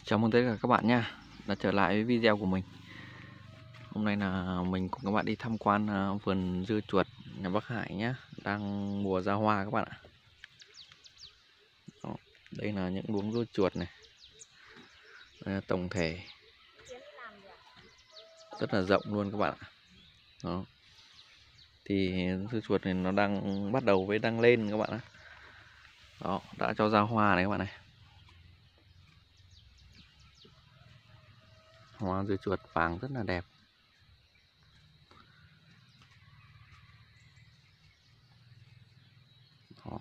Chào mừng tất cả các bạn nha, đã trở lại với video của mình. Hôm nay là mình cùng các bạn đi tham quan vườn dưa chuột nhà bác Hải nhé. Đang mùa ra hoa các bạn ạ. Đó, đây là những luống dưa chuột này. Đây là tổng thể rất là rộng luôn các bạn ạ. Đó. Thì dưa chuột này nó đang bắt đầu với đang lên các bạn ạ. Đó, đã cho ra hoa này các bạn này. Hoa dưa chuột vàng rất là đẹp. Đó.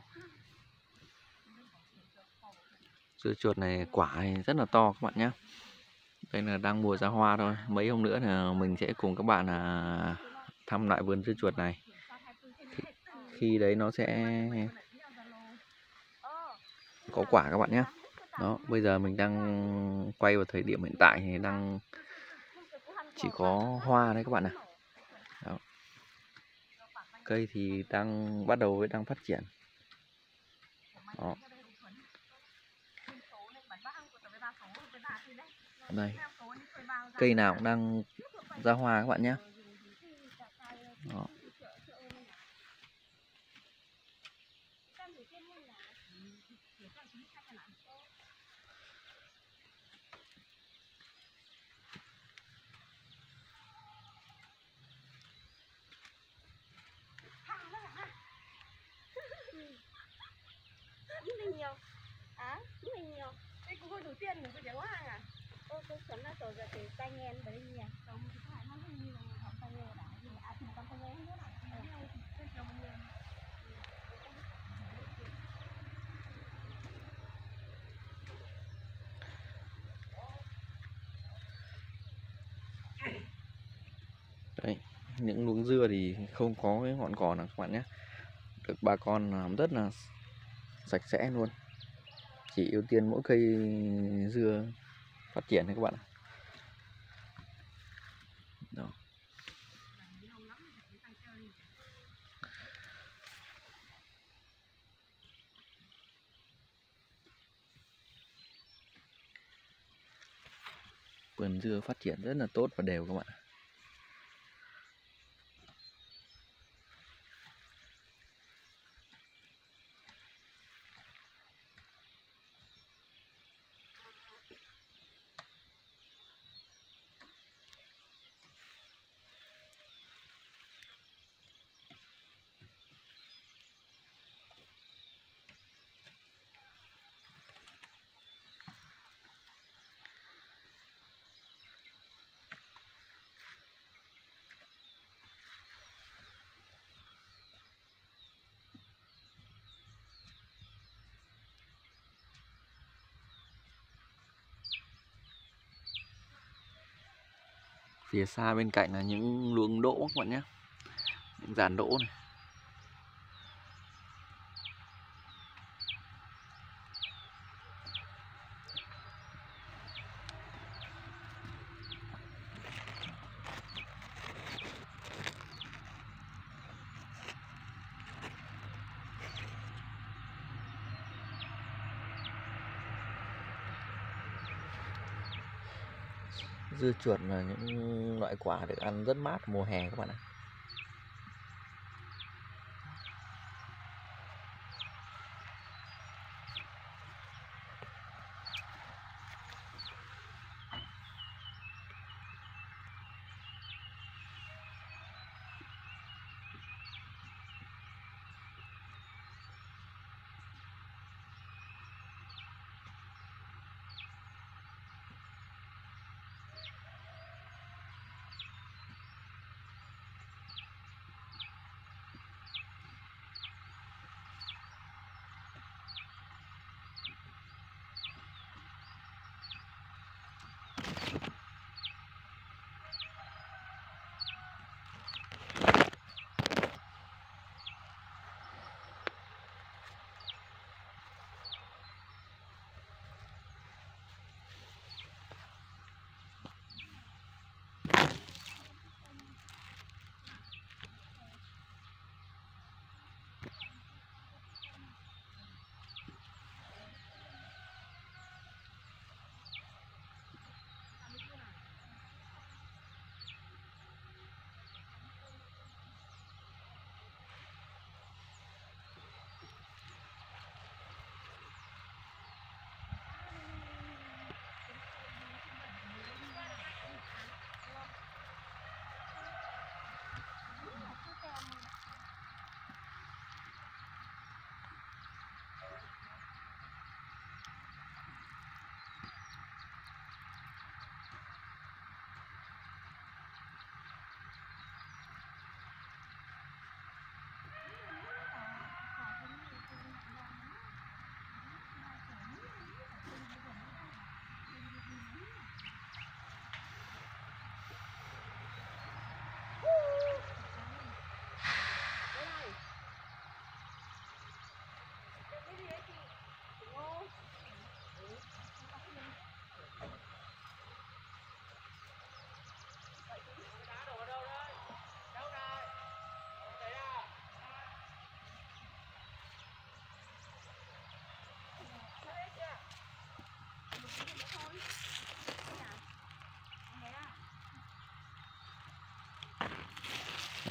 Dưa chuột này quả này rất là to các bạn nhé. Đây là đang mùa ra hoa thôi. Mấy hôm nữa là mình sẽ cùng các bạn thăm lại vườn dưa chuột này. Khi đấy nó sẽ có quả các bạn nhé. Đó, bây giờ mình đang quay vào thời điểm hiện tại thì đang chỉ có hoa đấy các bạn ạ. Đó. Cây thì đang bắt đầu đang phát triển. Đó. Đây, cây nào cũng đang ra hoa các bạn nhé. Đó. Nhiều à, nhiều. Đây cũng đầu tiên mình có tiếng hàng à? Ô, tôi sớm là rồi thì tay nghe bởi vì không phải nó không nhiều họ tay nghe đã thì thì con tay nghe hết à. Đấy, những luống dưa thì không có cái ngọn cỏ nào các bạn nhé. Được bà con làm rất là sạch sẽ luôn. Chỉ ưu tiên mỗi cây dưa phát triển thôi các bạn. Đó. Vườn dưa phát triển rất là tốt và đều các bạn. Phía xa bên cạnh là những luống đỗ các bạn nhé. Những dàn đỗ này. Dưa chuột là những loại quả được ăn rất mát mùa hè các bạn ạ.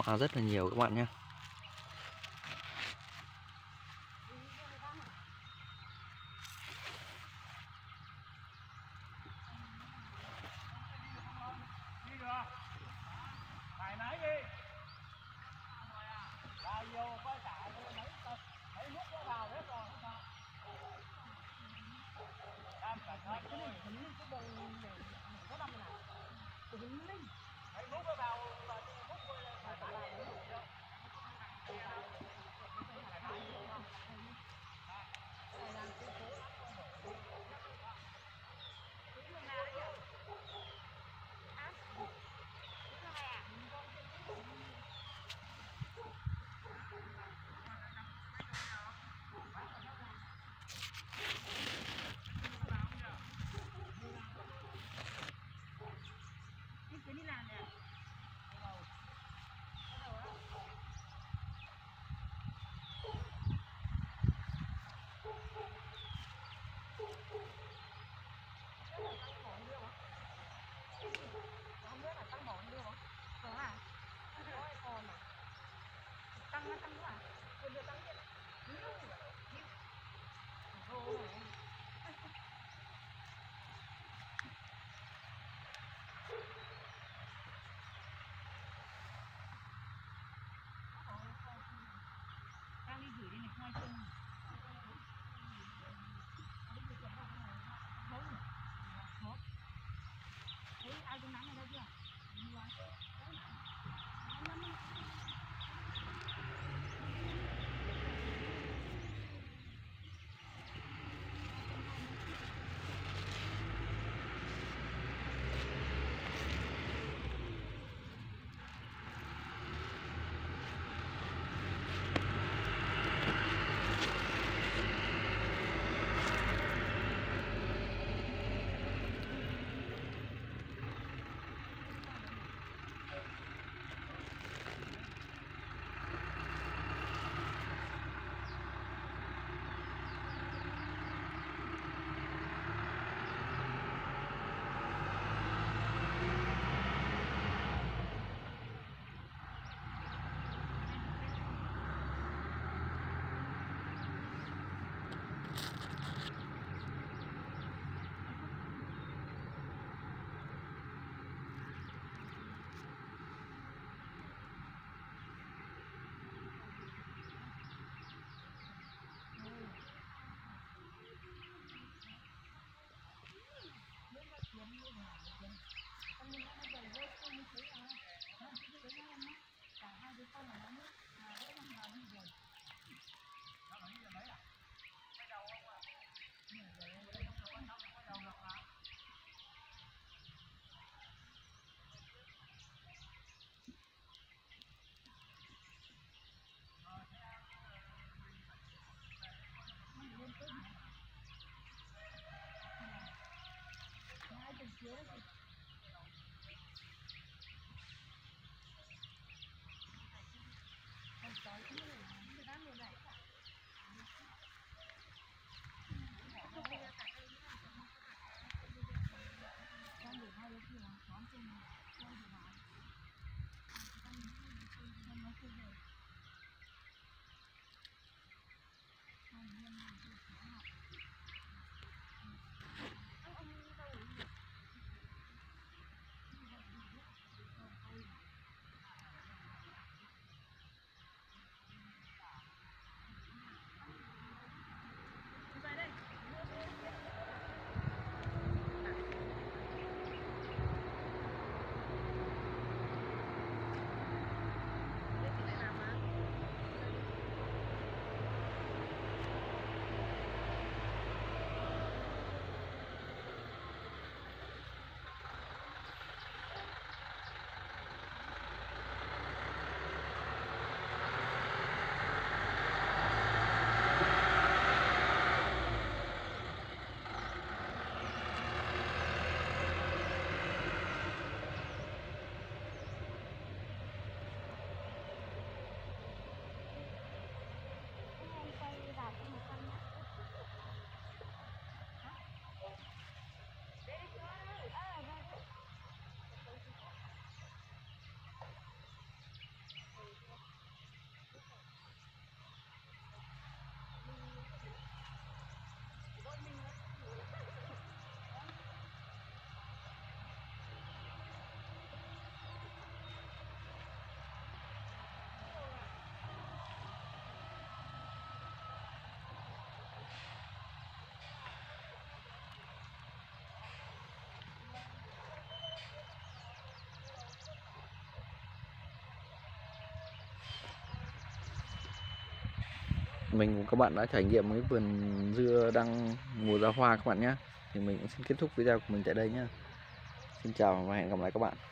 Hoa rất là nhiều các bạn nhé. mình cùng các bạn đã trải nghiệm cái vườn dưa đang mùa ra hoa các bạn nhé. Thì mình cũng xin kết thúc video của mình tại đây nhé. Xin chào và hẹn gặp lại các bạn.